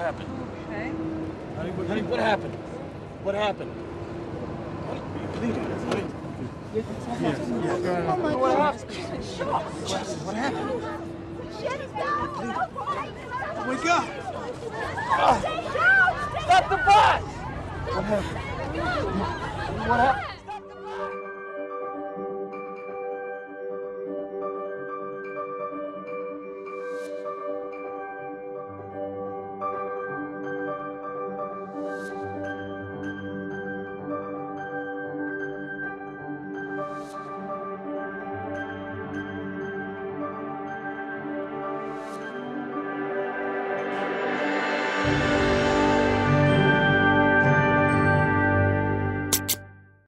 happened? Okay. Honey, what happened? What happened? Honey, please. Oh my What God. happened? What happened? Wake up! Stop the bus! What happened? What happened?